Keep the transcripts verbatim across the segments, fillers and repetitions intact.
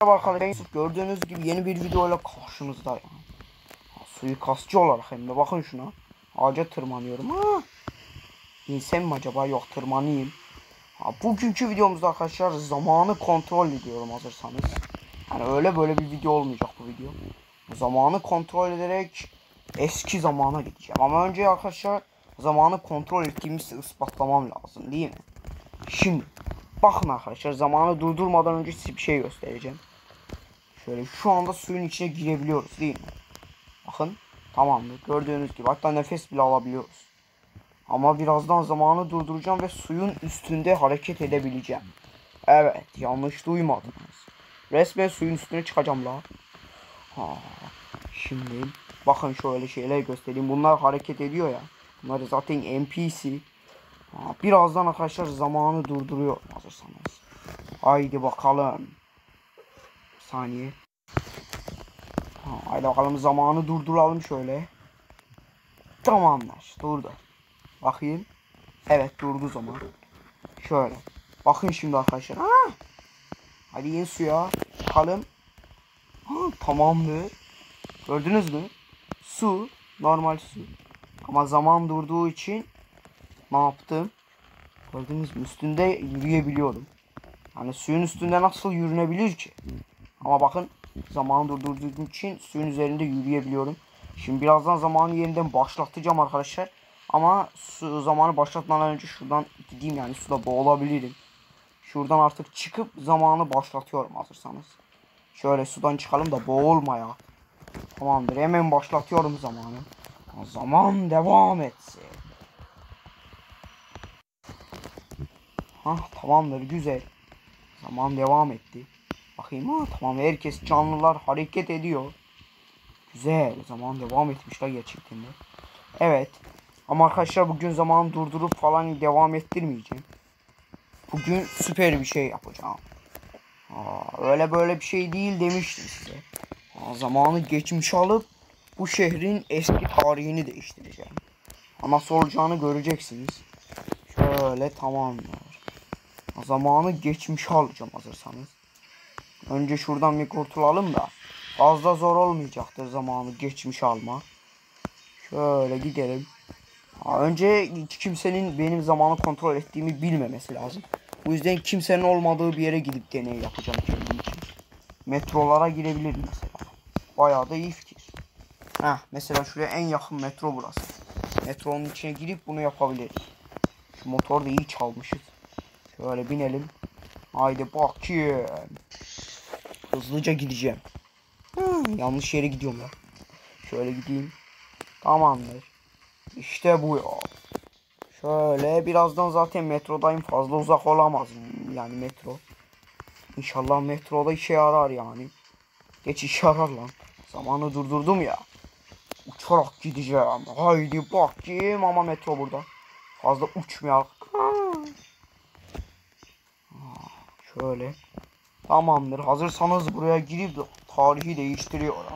Arkadaşlar gördüğünüz gibi yeni bir videoyla karşınızda yani. Suikastçı olarak hem de bakın şuna. Ağaca tırmanıyorum. Ha. İnsan mı acaba? Yok, tırmanayım. Ha, bugünkü videomuzda arkadaşlar zamanı kontrol ediyorum hazırsanız. Yani öyle böyle bir video olmayacak bu video. Zamanı kontrol ederek eski zamana gideceğim. Ama önce arkadaşlar zamanı kontrol ettiğimizi ispatlamam lazım değil mi? Şimdi bakın arkadaşlar, zamanı durdurmadan önce size bir şey göstereceğim. Şöyle şu anda suyun içine girebiliyoruz değil mi? Bakın tamamdır, gördüğünüz gibi, hatta nefes bile alabiliyoruz. Ama birazdan zamanı durduracağım ve suyun üstünde hareket edebileceğim. Evet, yanlış duymadınız. Resmen suyun üstüne çıkacağım la. Ha, şimdi bakın şöyle şeyler göstereyim. Bunlar hareket ediyor ya. Bunlar zaten N P C. Ha, birazdan arkadaşlar zamanı durduruyor hazırsanız. Haydi bakalım. Bir saniye. Ha, haydi bakalım zamanı durduralım şöyle. Tamamdır, durdu. Bakayım. Evet, durdu zaman. Şöyle. Bakın şimdi arkadaşlar. Ha! Hadi in suya. Bakalım. Ha, tamamdır. Gördünüz mü? Su. Normal su. Ama zaman durduğu için ne yaptım? Gördünüz mü? Üstünde yürüyebiliyorum. Yani suyun üstünde nasıl yürünebilir ki? Ama bakın, zaman durdurduğum için suyun üzerinde yürüyebiliyorum. Şimdi birazdan zamanı yeniden başlatacağım arkadaşlar. Ama su zamanı başlatmadan önce şuradan gideyim, yani suda boğulabilirim. Şuradan artık çıkıp zamanı başlatıyorum hazırsanız. Şöyle sudan çıkalım da boğulmaya. Tamamdır, hemen başlatıyorum zamanı. Zaman devam etsin. Hah, tamamdır, güzel. Zaman devam etti. Bakayım, ha tamam, herkes, canlılar hareket ediyor. Güzel, zaman devam etmişler gerçekten de. Evet. Ama arkadaşlar bugün zamanı durdurup falan devam ettirmeyeceğim. Bugün süper bir şey yapacağım. Aa, öyle böyle bir şey değil demiştim size. Aa, zamanı geçmişe alıp bu şehrin eski tarihini değiştireceğim. Ama nasıl olacağını göreceksiniz. Şöyle, tamamdır. Zamanı geçmişe alacağım hazırsanız. Önce şuradan bir kurtulalım da fazla zor olmayacaktır zamanı geçmişe alma. Şöyle gidelim. Ha, önce hiç kimsenin benim zamanı kontrol ettiğimi bilmemesi lazım. Bu yüzden kimsenin olmadığı bir yere gidip deney yapacağım kendim için. Metrolara girebilirim mesela. Bayağı da iyi fikir. Heh, mesela şuraya en yakın metro burası. Metronun içine girip bunu yapabilirim. Şu motoru da iyi çalmışız. Şöyle binelim. Haydi bakayım. Hızlıca gideceğim. Hmm, yanlış yere gidiyorum ya. Şöyle gideyim. Tamamdır. İşte bu ya. Şöyle birazdan zaten metrodayım. Fazla uzak olamaz yani metro. İnşallah metroda işe yarar yani. Geç işe yarar lan. Zamanı durdurdum ya. Uçarak gideceğim. Haydi bakayım, ama metro burada. Fazla uçmayalım. Şöyle. Tamamdır. Hazırsanız buraya girip de tarihi değiştiriyorum.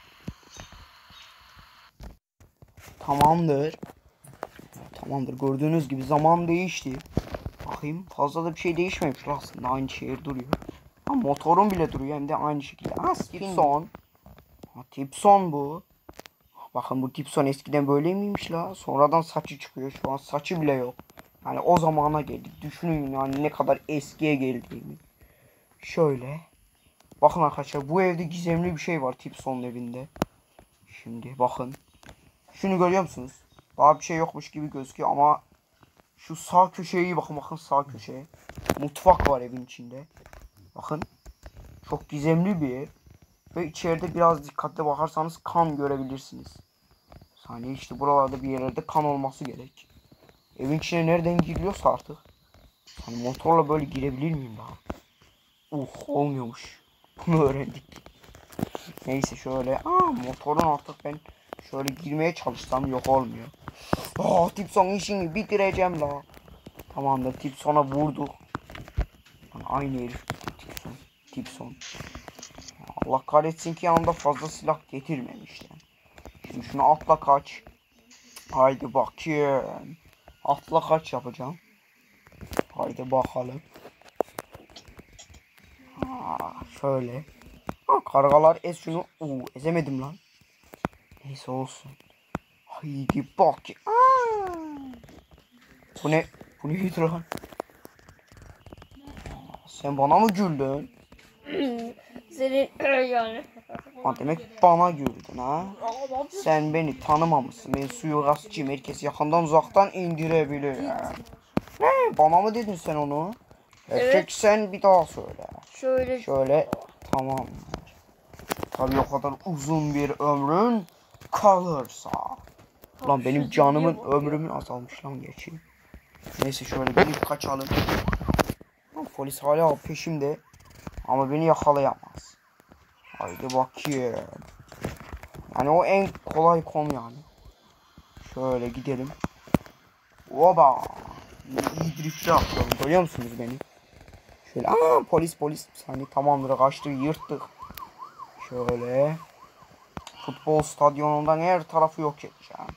Tamamdır. Tamamdır. Gördüğünüz gibi zaman değişti. Bakayım, fazla da bir şey değişmemiş aslında. Aynı şehir duruyor. Ha, motorun bile duruyor, hem de aynı şekilde. Ha, Tipson. Ha, Tipson bu. Bakın, bu Tipson eskiden böyle miymiş la? Sonradan saçı çıkıyor. Şu an saçı bile yok. Yani o zamana geldik. Düşünün yani ne kadar eskiye geldiğimi. Şöyle. Bakın arkadaşlar, bu evde gizemli bir şey var Tipson'un evinde. Şimdi bakın. Şunu görüyor musunuz? Daha bir şey yokmuş gibi gözüküyor ama şu sağ köşeye iyi bakın, bakın sağ köşeye. Mutfak var evin içinde. Bakın. Çok gizemli bir ev. Ve içeride biraz dikkatli bakarsanız kan görebilirsiniz. Saniye, işte buralarda bir yerlerde kan olması gerek. Evin içine nereden giriliyorsa artık. Hani motorla böyle girebilir miyim daha? Uh, olmuyormuş. Bunu öğrendik. Neyse şöyle. Aa, motorun artık ben şöyle girmeye çalışsam yok, olmuyor. Aa, Tipson işini bitireceğim la. Tamamdır, Tipson'a vurduk. Yani aynı herif Tipson. Tipson. Allah kahretsin ki yanında fazla silah getirmemişler. Şimdi şunu atla kaç. Haydi bakayım. Atla kaç yapacağım. Haydi bakalım. Aa, Şöyle. Ha, kargalar ez şunu. Oo, ezemedim lan. Neyse olsun. Haydi bak. Aa! Bu ne? Bu neydi lan? Sen bana mı güldün? Senin yani. Ha, demek bana güldün ha? Sen beni tanımamışsın. Ben suikastçıyım. Herkes yakından uzaktan indirebilir. Ne? Bana mı dedin sen onu? Evet. Erkek sen bir daha söyle. Şöyle. Şöyle tamam. Tabii o kadar uzun bir ömrün kalırsa. Lan benim canımın ömrümün azalmış lan geçeyim. Neyse şöyle bir kaçalım. Polis hala peşimde. Ama beni yakalayamaz. Haydi bakayım. Yani o en kolay konu yani. Şöyle gidelim. Oba. İyi drift'e atladım. Görüyor musunuz beni? Şöyle aa polis polis. Bir saniye tamamdır kaçtık yırttık. Şöyle. Futbol stadyumundan her tarafı yok edeceğim.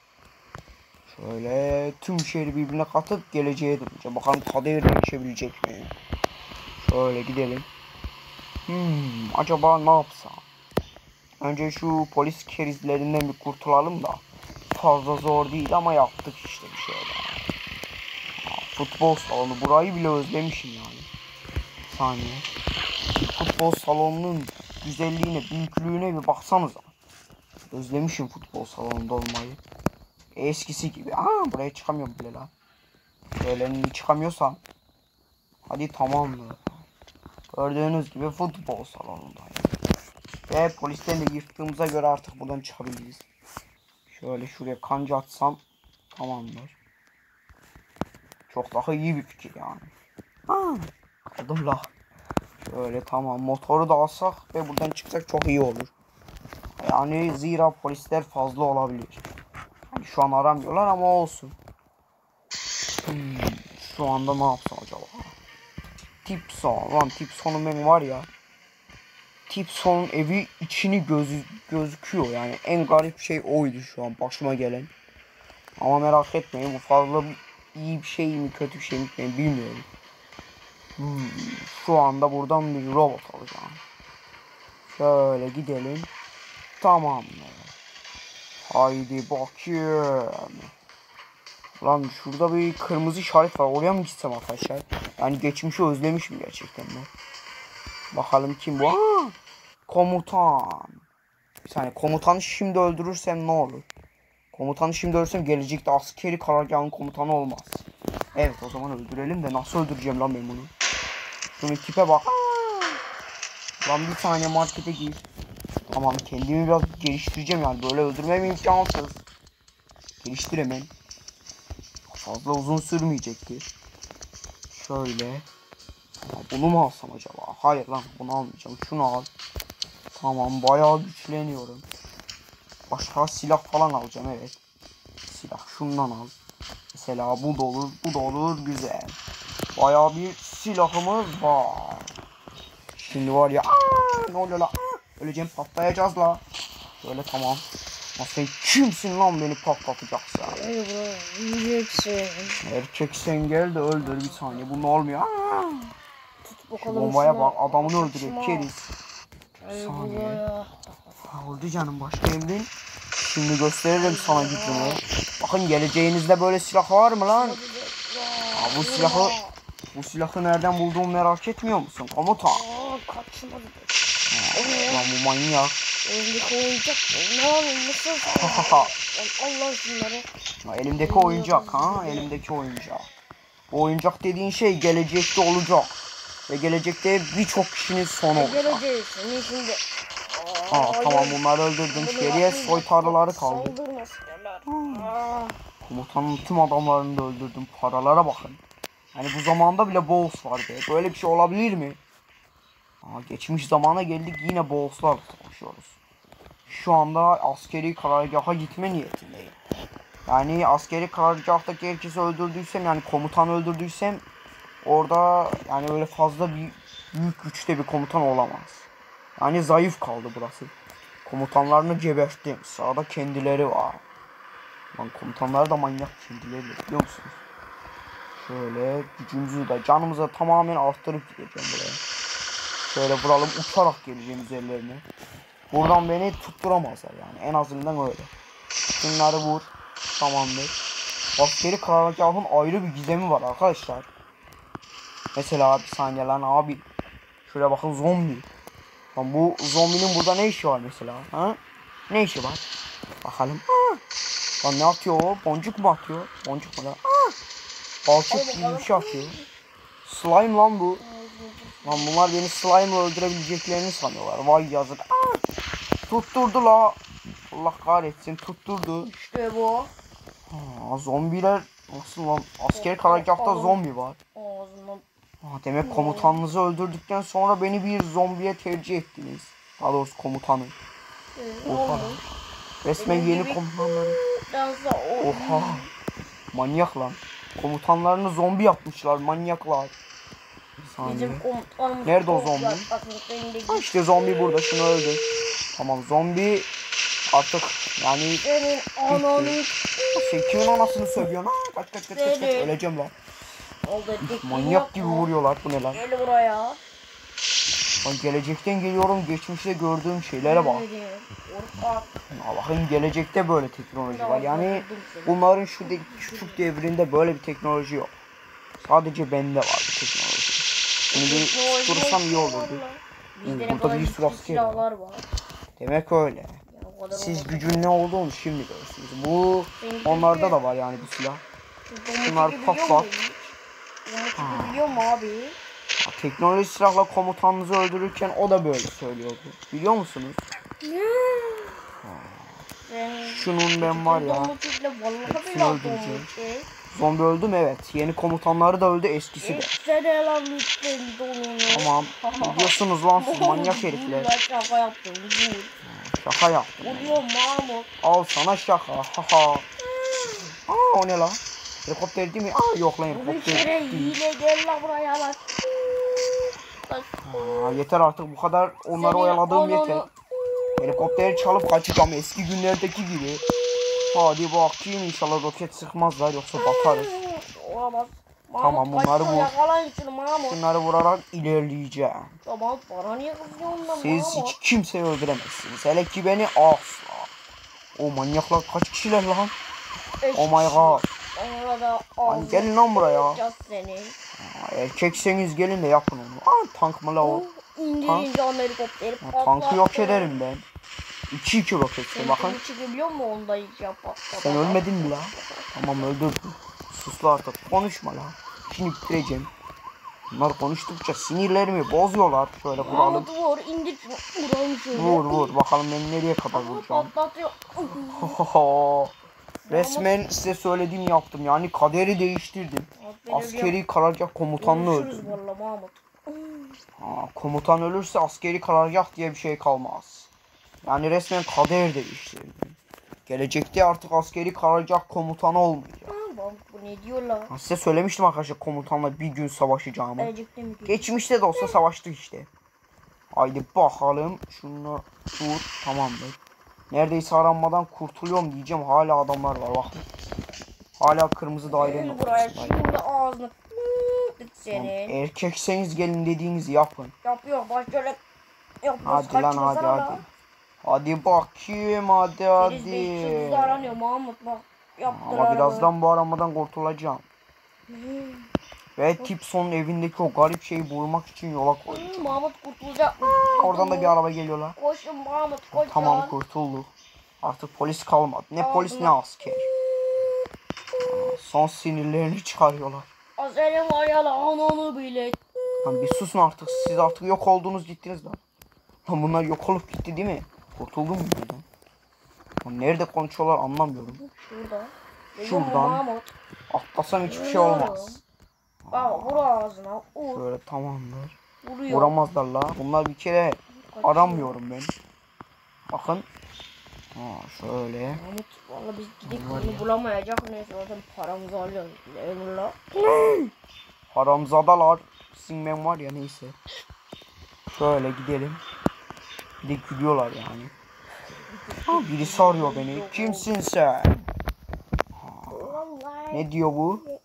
Şöyle tüm şehri birbirine katıp geleceğe döneceğim. Bakalım kaderine geçebilecek miyim? Şöyle gidelim. Hmm, acaba ne yapsam? Önce şu polis kerizlerinden bir kurtulalım da. Fazla zor değil ama yaptık işte bir şeyler. Futbol salonu. Burayı bile özlemişim yani. Bir saniye. Futbol salonunun güzelliğine, büyüklüğüne bir baksanıza. Özlemişim futbol salonunda olmayı. Eskisi gibi. Aa buraya çıkamıyorum bile lan. Şöyle çıkamıyorsam. Hadi tamam mı? Gördüğünüz gibi futbol salonundayım. Ve polisten de yırttığımıza göre artık buradan çıkabiliriz. Şöyle şuraya kanca atsam tamamdır. Çok daha iyi bir fikir yani. Ha, kaldım la. Şöyle tamam motoru da alsak ve buradan çıksak çok iyi olur. Yani zira polisler fazla olabilir. Yani şu an aramıyorlar ama olsun. Hmm, şu anda ne yapsam acaba? Tipson lan Tipson'un benim var ya. Tipson'un evi içini gözü gözüküyor yani en garip şey oydu şu an başıma gelen. Ama merak etmeyin bu fazla iyi bir şey mi kötü bir şey mi ben bilmiyorum. Hmm, şu anda buradan bir robot alacağım. Şöyle gidelim. Tamam mı? Haydi bakayım. Lan şurada bir kırmızı işaret var. Oraya mı gitsem arkadaşlar? Yani geçmişi özlemişim gerçekten de. Bakalım kim bu? Aa, komutan. Bir saniye komutanı şimdi öldürürsem ne olur? Komutanı şimdi öldürürsem gelecekte askeri karargahın komutanı olmaz. Evet o zaman öldürelim de nasıl öldüreceğim lan ben bunu? Şunun tipe bak. Aa! Lan bir tane markete gir. Tamam kendimi biraz geliştireceğim yani böyle öldürmem imkansız. Geliştir hemen. Fazla uzun sürmeyecektir. Şöyle. Ya bunu mu alsam acaba? Hayır lan bunu almayacağım. Şunu al. Tamam bayağı güçleniyorum. Başka silah falan alacağım evet. Silah şundan al. Mesela bu da olur, bu da olur güzel. Bayağı bir silahımız var. Şimdi var ya aa, ne oluyor la? Öleceğim patlayacağız la. Şöyle tamam. Ya sen kimsin lan beni patlatacaksın? Yiyeceksin. Erkeksen gel de öldür bir saniye. Bu ne olmuyor? Aa! Tut bakalım. Şu bombaya şuna. bak adamını öldürüyor Şuna. keriz. Ay Bir saniye. buraya. Ha, oldu canım başka emrin. Şimdi gösteririm sana gücümü. Bakın geleceğinizde böyle silah var mı lan? Aa, bu silahı bu silahı nereden bulduğumu merak etmiyor musun komutan? Aa, kaçmadı. Aa, lan bu manyak. Elimdeki oyuncak. Ne yapayım nasıl? Allah şunları. Ha, elimdeki oyuncak ha elimdeki oyuncak. Bu oyuncak dediğin şey gelecekte olacak. Ve gelecekte birçok kişinin sonu olacak. Geleceğiz. Senin şimdi. Aa, tamam bunları öldürdüm. Geriye soytarıları kaldı. Saldırmasınlar. Komutanın tüm adamlarını da öldürdüm. Paralara bakın. Yani bu zamanda bile boss var be. Böyle bir şey olabilir mi? Aa, geçmiş zamana geldik yine bosslarla savaşıyoruz. Şu anda askeri karargaha gitme niyetindeyim. Yani askeri karargahtaki herkesi öldürdüysem yani komutanı öldürdüysem orada yani öyle fazla bir büyük güçte bir komutan olamaz. Yani zayıf kaldı burası. Komutanlarını geberttim. Sağda kendileri var. Lan komutanlar da manyak kendileri biliyor musunuz? Şöyle gücümüzü de canımıza tamamen arttırıp gideceğim buraya. Şöyle vuralım, uçarak geleceğim üzerlerine. Buradan beni tutturamazlar yani, en azından öyle. Şunları vur. Tamamdır. Askeri karargahın ayrı bir gizemi var arkadaşlar. Mesela bir saniye lan abi. Şuraya bakın, zombi. Lan bu zombinin burada ne işi var mesela? Ha? Ne işi var? Bakalım. Aa! Lan ne atıyor o? Boncuk mu atıyor? Boncuk mu da? Aa! Balçık gibi bir şey atıyor. Slime lan bu. Lan bunlar beni slime öldürebileceklerini sanıyorlar. Vay yazık. Aa! Tutturdu la. Allah kahretsin, tutturdu. İşte bu. Aa, zombiler nasıl lan? Askeri karargahta zombi var. Ağzından. Aa, demek komutanınızı öldürdükten sonra beni bir zombiye tercih ettiniz. Daha doğrusu komutanı. Ee, Oha. Resmen Benim yeni gibi- komutanları. Dansa o. Oha. Manyak lan. Komutanlarını zombi yapmışlar, manyaklar. Bir saniye. Bizim komutanımız. Nerede o zombi? Ha işte zombi burada, şunu öldür. Tamam, zombi artık yani Senin ananı. sen kimin anasını sövüyorsun? Ha, kaç kaç kaç kaç kaç, Senin. öleceğim lan. Oldu. Manyak gibi vuruyorlar, bu ne lan? Gel buraya. Lan gelecekten geliyorum, geçmişte gördüğüm şeylere bak. Ortak. Ya bakın, gelecekte böyle teknoloji var. Yani bunların şu de, küçük devrinde böyle bir teknoloji yok. Sadece bende var bu teknoloji. Bunu bir tutursam iyi olurdu. Bizde Burada ne kadar bir sürü güçlü asker var. silahlar var. Demek öyle. Ya o kadar Siz olmaz. gücün ne olduğunu şimdi görürsünüz. Bu Senin onlarda gücün- da var yani bu silah. Domuzu Şunlar biliyor pat musun pat. hiç? Domuzu Ha. biliyor mu abi? Ya, teknoloji silahla komutanınızı öldürürken o da böyle söylüyordu. Biliyor musunuz? Ben Şunun ben var ya. domuzuyla vallahi Hepsini billahi öldüreceğim. domuz. Zombi öldü mü? Evet. Yeni komutanları da öldü, eskisi de. Eksene lan lütfen domunu. Tamam. Ne diyorsunuz lan siz manyak herifler? Ben şaka yaptım. Dur. Şaka yaptım. Oluyor Mahmut. Al sana şaka. Haha. Aa, o ne lan? Helikopter değil mi? Aa, yok lan, Bir helikopter kere değil. hile gel lan buraya lan. Aa, yeter artık bu kadar onları Senin oyaladığım ananı- yeter. Helikopteri çalıp kaçacağım eski günlerdeki gibi. Hadi bakayım, inşallah roket sıkmazlar yoksa batarız. Olamaz. Tamam, Mahmut, bunları kaçıyor, vur. Yakalayın şunu Mahmut. Şunları vurarak ilerleyeceğim. Tamam, bana niye kızıyorsun lan Siz Mahmut? hiç kimseyi öldüremezsiniz. Hele ki beni asla. O manyaklar kaç kişiler lan? Eş Oh my god. Ona da Lan ağzına gelin lan buraya. sıkacağız seni. Aa, erkekseniz gelin de yapın onu. Aa, tank mı la o? İndirince o helikopteri Ha, patlattı. tankı yok ederim ben. İki iki roket. Senin Bakın. kılıcı biliyor musun onda hiç yap patladı. Sen ölmedin mi la? Tamam, öldürdüm. Sus la artık, konuşma la. Şimdi bitireceğim. Bunlar konuştukça sinirlerimi bozuyorlar. Şöyle vuralım. Mahmut vur, indir şunu. Vuralım şöyle. Vur vur bakalım ben nereye kadar vuracağım. Patlatıyor. Resmen size söylediğimi yaptım, yani kaderi değiştirdim. Askeri karargah komutanını Görüşürüz öldürdüm. valla Mahmut. Ha, komutan ölürse askeri karargah diye bir şey kalmaz. Yani resmen kader değiştirdim. Gelecekte artık askeri karargah komutanı olmayacak. Mahmut bu ne diyor lan? Ha, size söylemiştim arkadaşlar komutanla bir gün savaşacağımı. Gelecekte mi diyor? Geçmişte de olsa savaştık işte. Haydi bakalım. Şunu vur. Tamamdır. Neredeyse aranmadan kurtuluyorum diyeceğim. Hala adamlar var bakın. Hala kırmızı dairenin Gel buraya ortasındayım. şimdi ağzını tık Tamam, senin. erkekseniz gelin dediğinizi yapın. Yapıyor baş şöyle. Yapmaz Hadi lan, hadi hadi. Hadi bakayım, hadi Deniz Bey hadi. çıldızdı aranıyor Mahmut bak. Yaptılar Ama birazdan bu aramadan kurtulacağım. Ve Tipson'un evindeki o garip şeyi bulmak için yola koyacağım. Hı, Mahmut kurtulacak mı? Oradan da bir araba geliyor lan. Koşun Mahmut koş. Tamam, kurtulduk. Artık polis kalmadı. Ne polis ne asker. Aa, son sinirlerini çıkarıyorlar. Aferin var ya lan ananı bile. Lan bir susun artık. Siz artık yok oldunuz, gittiniz lan. Lan bunlar yok olup gitti değil mi? Kurtuldun mu buradan? Lan nerede konuşuyorlar anlamıyorum. Şurada. Şuradan. Geliyor mu Mahmut? Atlasam hiçbir şey olmaz. Bak vur ağzına. Vur. Şöyle tamamdır. Vuruyor. Vuramazlar la. Bunlar bir kere aramıyorum ben. Bakın. Ha şöyle. Mahmut valla biz gidip Var bunu ya. bulamayacak neyse zaten paramızı alıyoruz. Eyvallah. Haramzadalar. Sizin ben var ya, neyse. Şöyle gidelim. Bir de gülüyorlar yani. Ha, birisi arıyor beni. Kimsin sen? Ha, ne diyor bu? Ha,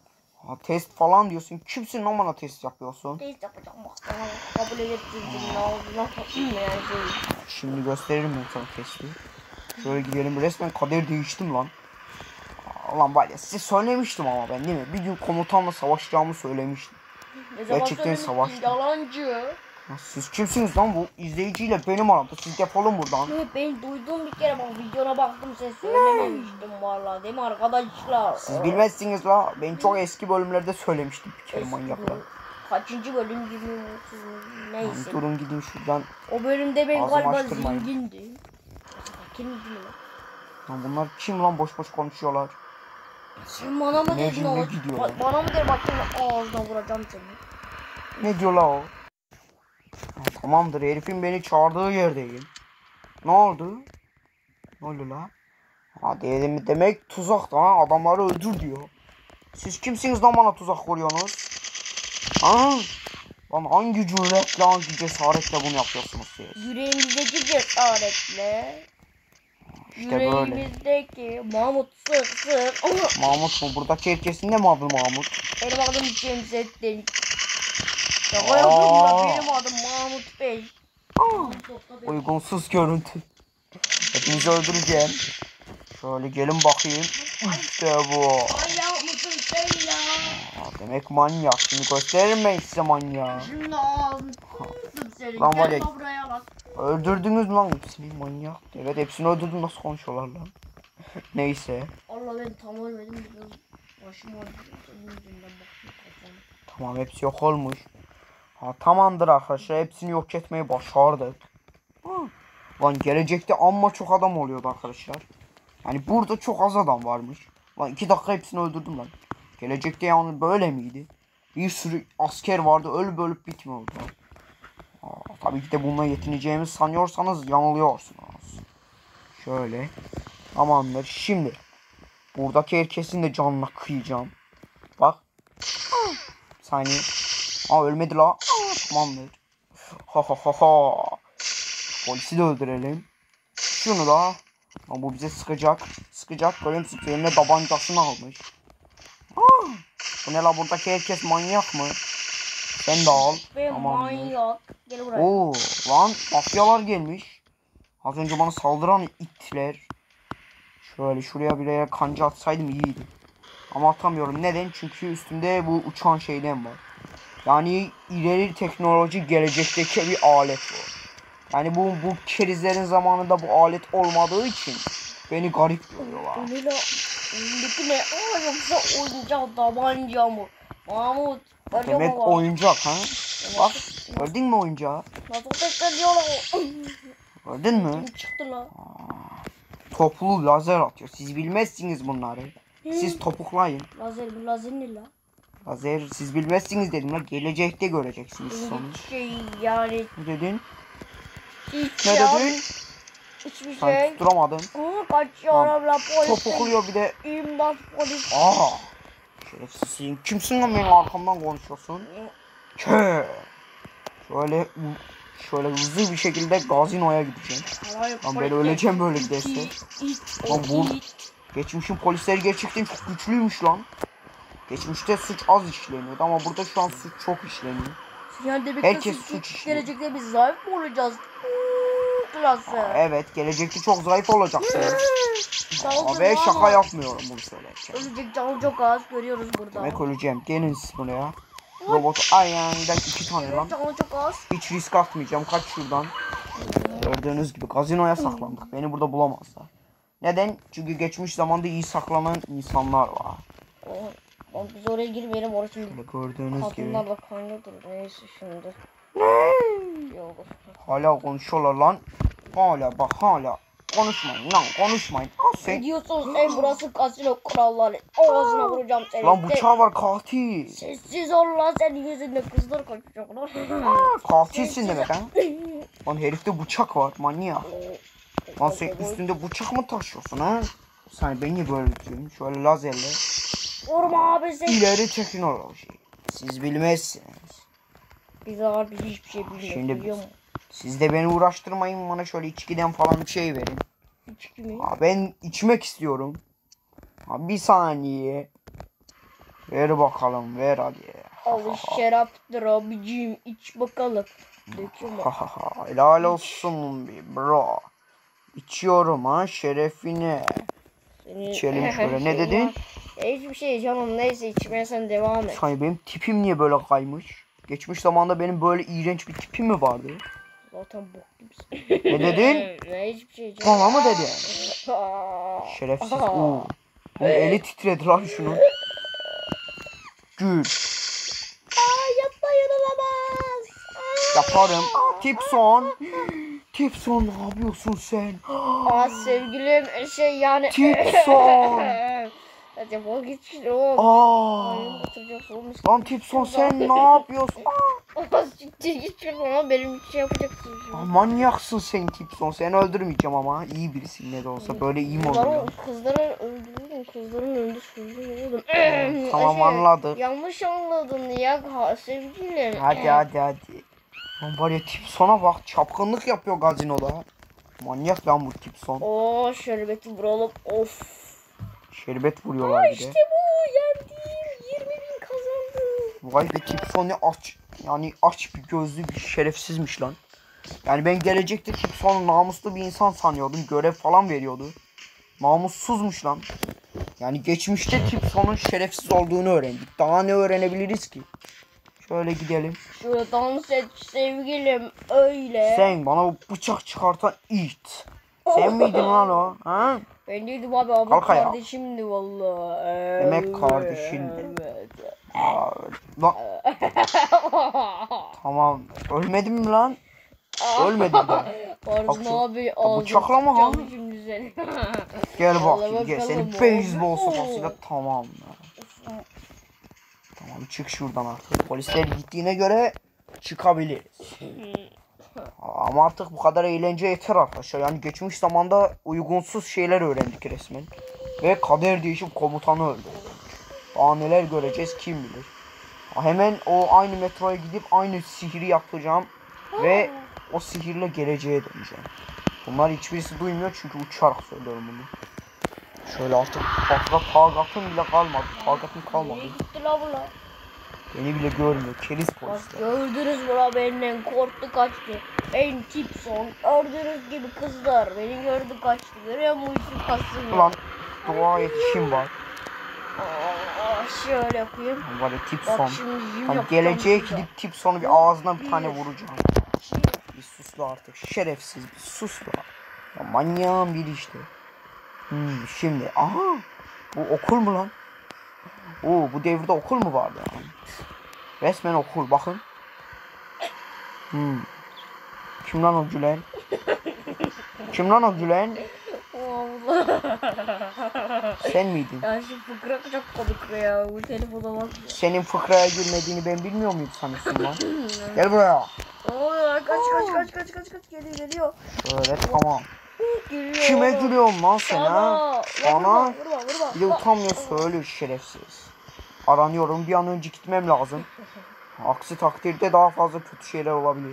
Ha, test falan diyorsun. Kimsin lan bana test yapıyorsun? Test yapacağım bak. Bana kabul ettirdim. Ne oldu? Ne yapayım yani böyle. Şimdi gösteririm ben sana testi. Şöyle gidelim. Resmen kader değiştim lan. Lan var ya size söylemiştim ama ben değil mi? Bir gün komutanla savaşacağımı söylemiştim. Ne zaman Gerçekten söylemiştin? savaştım. Yalancı. Ya siz kimsiniz lan bu? İzleyiciyle benim aramda. Siz defolun buradan. Ne, ben duydum bir kere bak videona baktım sen söylememiştin vallahi değil mi arkadaşlar? Siz bilmezsiniz la. Ben çok eski bölümlerde söylemiştim bir kere Eski manyaklar. bölüm. Kaçıncı bölüm gibi mi? otuz mu? Neyse. Durun gidin şuradan. O bölümde ben Ağzımı galiba açtırmayın. zengindim. Kimdi lan? Lan bunlar kim lan boş boş konuşuyorlar. Sen bana mı Ne dedin cimri o? gidiyor Ba- lan. bana mı dedin bakayım ağzına vuracağım seni. Ne diyor la o? Ha, tamamdır herifin beni çağırdığı yerdeyim. Ne oldu? Ne oldu la? Ha dedim, demek tuzak da ha, adamları öldür diyor. Siz kimsiniz lan bana tuzak kuruyorsunuz? Ha? Lan hangi cüretle hangi cesaretle bunu yapıyorsunuz siz? Yüreğimizdeki cesaretle. İşte böyle. Yüreğimizdeki Mahmut sık sık. Mahmut mu? Buradaki herkesin de mi adı Mahmut? Benim adım Cemsettin. Şaka yapıyorum da benim adım Mahmut Bey. Uygunsuz görüntü. Hepinizi öldüreceğim. Şöyle gelin bakayım. İşte bu. Manyak mısın sen ya? Aa, demek manyak. Şimdi gösteririm ben size manyağı. Şimdi ağzını seni. Lan var Gel ya- lan buraya bak. Öldürdünüz mü lan hepsini manyak? Evet hepsini öldürdüm, nasıl konuşuyorlar lan? Neyse. Allah ben tam ölmedim biraz. Başım ağrıyor. Senin yüzünden bakayım kafana. Tamam hepsi yok olmuş. Ha tamamdır arkadaşlar, hepsini yok etmeyi başardık. Ha. Lan gelecekte amma çok adam oluyordu arkadaşlar. Yani burada çok az adam varmış. Lan iki dakika hepsini öldürdüm lan. Gelecekte yani böyle miydi? Bir sürü asker vardı, ölüp ölüp bitmiyordu. Aa, tabii ki de bununla yetineceğimizi sanıyorsanız yanılıyorsunuz. Şöyle. Tamamdır. Şimdi buradaki herkesin de canına kıyacağım. Bak. Bir saniye. Aa ölmedi la. Aa, tamamdır. Ha ha ha ha. Polisi de öldürelim. Şunu da. Ama bu bize sıkacak. Sıkacak. Görüyor musun? Eline tabancasını almış. Aa, bu ne la, buradaki herkes manyak mı? Sen de al. Ben Tamamdır. manyak. Gel buraya. Oo lan mafyalar gelmiş. Az önce bana saldıran itler. Şöyle şuraya bir yere kanca atsaydım iyiydi. Ama atamıyorum. Neden? Çünkü üstümde bu uçan şeyden var. Yani ileri teknoloji gelecekteki bir alet var. Yani bu bu kerizlerin zamanında bu alet olmadığı için beni garip görüyorlar. Bu ne la? Öndeki ne? Aa yoksa oyuncak tabanca mı? Mahmut. Görüyor Demek musun? oyuncak ha? Bak gördün mü oyuncağı? Nasıl sesleniyorlar o? Gördün mü? Kim çıktı la? Toplu lazer atıyor. Siz bilmezsiniz bunları. Siz topuklayın. Lazer bu lazer ne la? Lazer siz bilmezsiniz dedim la. Gelecekte göreceksiniz sonuç. Hiçbir şey yani. Ne dedin? Hiç Ne ya. dedin? Hiçbir Sen şey. tutturamadın. Aa, kaçıyorum la polis. Topukluyor bir de. İmdat polis. Aa. Şerefsizsin. Kimsin lan benim arkamdan konuşuyorsun? Kö. Şöyle şöyle hızlı bir şekilde gazinoya gideceğim. Lan ben öleceğim böyle giderse. Lan bu geçmişin polisleri gerçekten çok güçlüymüş lan. Geçmişte suç az işleniyordu ama burada şu an suç çok işleniyor. Yani demek Herkes ki suç işliyor. gelecekte biz zayıf mı olacağız? Hmm, Klası. Evet gelecekte çok zayıf olacaksın. Ama ben şaka yapmıyorum bunu söylerken. Ölecek canı çok az görüyoruz burada. Demek öleceğim. Gelin siz buraya. Robot ayağından iki tane lan. Canı çok az. Hiç risk atmayacağım. Kaç şuradan. Gördüğünüz gibi gazinoya saklandık. Beni burada bulamazlar. Neden? Çünkü geçmiş zamanda iyi saklanan insanlar var. O, o, biz oraya girmeyelim orası şimdi. Böyle gördüğünüz gibi. Kadınlar da kaynıyordur. Neyse şimdi. Yok. Hala konuşuyorlar lan. Hala bak hala. Konuşmayın lan konuşmayın. Al Ne sen. diyorsun sen burası kasino kuralları. Ağzına vuracağım seni. Lan bıçağı var katil. Sessiz ol lan senin yüzünden kızlar kaçacak lan. Katilsin demek ha. Lan herifte bıçak var manyak. Lan sen üstünde bıçak mı taşıyorsun ha? Sen beni böyle tutuyorsun. Şöyle lazerle. Vurma abi sen. İleri teknoloji. Siz bilmezsiniz. Biz abi hiçbir şey bilmiyoruz. Şimdi biliyor musun? siz de beni uğraştırmayın, bana şöyle içkiden falan bir şey verin. İçki mi? Ha, ben içmek istiyorum. Ha, bir saniye. Ver bakalım, ver hadi. Al şaraptır abicim, iç bakalım. Döküyorum. Ha ha ha. Helal olsun bir bro. İçiyorum ha şerefine. Senin İçelim şöyle. Ne şey dedin? var. Ya hiçbir şey canım, neyse içmeye sen devam et. Hani benim tipim niye böyle kaymış? Geçmiş zamanda benim böyle iğrenç bir tipim mi vardı? Zaten bok gibisin. Ne dedin? Ya hiçbir şey canım. Bana mı dedi? Şerefsiz. Oo. Oğlum eli titredi lan şunun. Gül. Aa, yapma, yanılamaz. Yaparım. Tipson. Tipson ne yapıyorsun sen? Aa sevgilim, şey yani. Tipson. Hadi defol git şimdi oğlum. Aa. Ayağımı batıracaksın oğlum. Lan Tipson sen ne yapıyorsun? Aa, siktir git şuradan ama benim için şey yapacaksın şimdi. Aa, manyaksın sen Tipson. Seni öldürmeyeceğim ama iyi birisin ne de olsa. Böyle iyi mi olur? Kızları, ya? kızları öldürdüm, kızların önünde sürdüm oğlum. Tamam Şey, anladık. Yanlış anladın ya ha, sevgilim. Hadi hadi hadi. Lan var ya Tipson'a bak. Çapkınlık yapıyor gazinoda. Manyak lan bu Tipson. Oo şerbeti vuralım. Of. Şerbet vuruyorlar bir de. İşte bu, yendim. yirmi bin kazandım. Vay be Tipson ne aç. Yani aç bir gözlü bir şerefsizmiş lan. Yani ben gelecekte Tipson'u namuslu bir insan sanıyordum. Görev falan veriyordu. Namussuzmuş lan. Yani geçmişte Tipson'un şerefsiz olduğunu öğrendik. Daha ne öğrenebiliriz ki? Şöyle gidelim. Şöyle dans et sevgilim, öyle. Sen bana bu bıçak çıkartan it. Sen miydin lan o? Ha? Ben değildim abi, abi Kalk ayağa. kardeşimdi valla. Demek kardeşindi. Evet. Aa, lan. Tamam. Ölmedin mi lan? Ölmedim de. Pardon Bak şu- abi, ağzını bıçakla mı ha? tutacağım şimdi seni. Gel Vallahi bakayım gel. bakalım Senin o. beyzbol sopasıyla tamam. Tamam çık şuradan artık. Polisler gittiğine göre çıkabiliriz. Ama artık bu kadar eğlence yeter arkadaşlar. Yani geçmiş zamanda uygunsuz şeyler öğrendik resmen. Ve kader değişip komutanı öldü. Daha neler göreceğiz kim bilir. Hemen o aynı metroya gidip aynı sihri yapacağım. Ve o sihirle geleceğe döneceğim. Bunlar hiçbirisi duymuyor çünkü uçarak söylüyorum bunu. Şöyle artık fazla taqatım bile kalmadı. Taqatım kalmadı. Nereye gitti la bu la? Beni bile görmüyor. Keriz Bak polisler. gördünüz mü la, benden korktu kaçtı. Ben Tipson, gördüğünüz gibi kızlar beni gördü kaçtı. Görüyor musun için kastım ya? Ulan dua et işim var. Aa, şöyle yapayım. Var ya Bak Tipson. şimdi yiyeyim, Ben yapacağım geleceğe size. gidip Tipson'u bir ağzına bir tane vuracağım. Bir suslu artık. Şerefsiz bir suslu. Ya manyağın biri işte. Hmm, şimdi aha. Bu okul mu lan? Oo bu devirde okul mu vardı yani? Resmen okul bakın. Hmm. Kim lan o gülen? Kim lan o gülen? Allah. Sen miydin? Ya şu fıkra çok komik ya, bu telefona bak. Senin fıkraya girmediğini ben bilmiyor muyum sanıyorsun lan? Gel buraya. Oo, kaç kaç kaç kaç kaç kaç geliyor geliyor. Şöyle tamam. Geliyor. Kime gülüyorsun lan sen ha? Bana. Bana. Vurma vurma vurma. Bir de utanmıyor söylüyor şerefsiz. Aranıyorum bir an önce gitmem lazım. Aksi takdirde daha fazla kötü şeyler olabilir.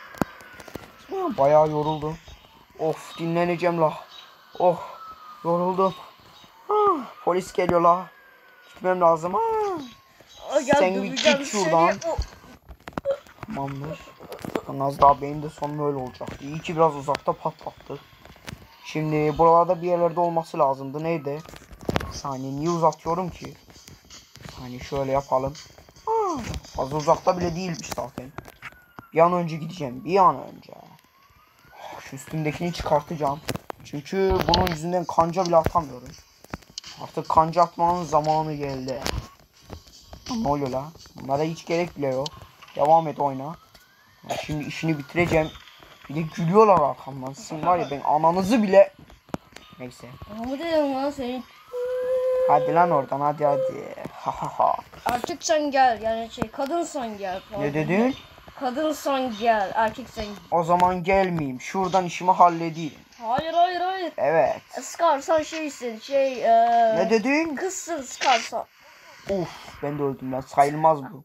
Bayağı yoruldum. Of dinleneceğim la. Oh yoruldum. Ah, polis geliyor la. Gitmem lazım. Ah. Aa, gel Sen bir döveceğim git seni. şuradan. O- Tamamdır. Lan az daha benim de sonum öyle olacaktı. İyi ki biraz uzakta patlattık. Şimdi buralarda bir yerlerde olması lazımdı. Neydi? Bir saniye niye uzatıyorum ki? Hani şöyle yapalım. Ah, fazla uzakta bile değilmiş zaten. Bir an önce gideceğim. Bir an önce. Şu üstümdekini çıkartacağım. Çünkü bunun yüzünden kanca bile atamıyorum. Artık kanca atmanın zamanı geldi. Ne oluyor la? Bunlara hiç gerek bile yok. Devam et oyna. Şimdi işini bitireceğim. Bir de gülüyorlar arkamdan. Sizin var ya ben ananızı bile... Neyse. Ama dedim lan senin. Hadi lan oradan hadi hadi. Ha ha ha. Artık sen gel, yani şey kadınsan gel. Pardon. Ne dedin? Kadınsan gel, erkeksen gel. O zaman gelmeyeyim. Şuradan işimi halledeyim. Hayır hayır hayır. Evet. Scarsan şeysin şey eee. Ne dedin? Kızsın Scarsan. Uf ben de öldüm lan. Sayılmaz bu.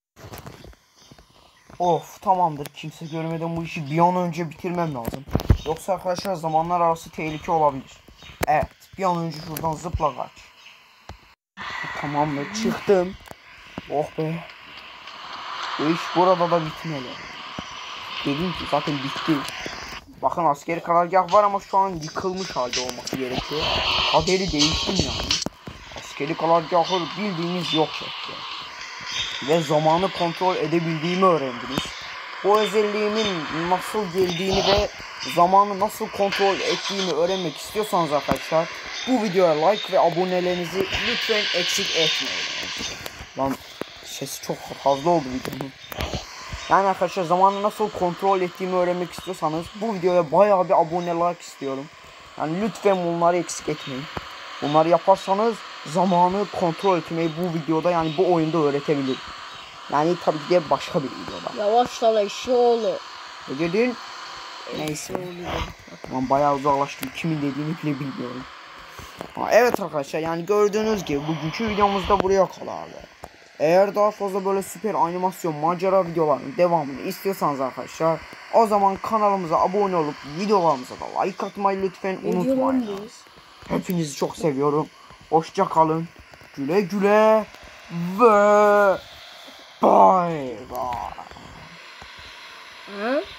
Of tamamdır. Kimse görmeden bu işi bir an önce bitirmem lazım. Yoksa arkadaşlar zamanlar arası tehlike olabilir. Evet. Bir an önce şuradan zıpla kaç. Tamamdır, çıktım. Oh be. Bu iş burada da bitmeli. Dedim ki zaten bitti. Bakın askeri karargah var ama şu an yıkılmış halde olması gerekiyor. Kaderi değiştim yani. Askeri karargahı bildiğiniz yok etti. Ve zamanı kontrol edebildiğimi öğrendiniz. Bu özelliğimin nasıl geldiğini ve zamanı nasıl kontrol ettiğimi öğrenmek istiyorsanız arkadaşlar bu videoya like ve abonelerinizi lütfen eksik etmeyin. Lan sesi çok fazla oldu videonun. Yani arkadaşlar zamanı nasıl kontrol ettiğimi öğrenmek istiyorsanız bu videoya bayağı bir abone like istiyorum. Yani lütfen bunları eksik etmeyin. Bunları yaparsanız zamanı kontrol etmeyi bu videoda yani bu oyunda öğretebilirim. Yani tabii ki de başka bir videoda. Yavaş lan eşoğlu. Ne dedin? Neyse. Tamam bayağı uzaklaştım. Kimin dediğini bile bilmiyorum. Ha, evet arkadaşlar yani gördüğünüz gibi bugünkü videomuz da buraya kadardı. Eğer daha fazla böyle süper animasyon macera videolarının devamını istiyorsanız arkadaşlar o zaman kanalımıza abone olup videolarımıza da like atmayı lütfen unutmayın. Hepinizi çok seviyorum. Hoşça kalın. Güle güle ve bye bye. Hı?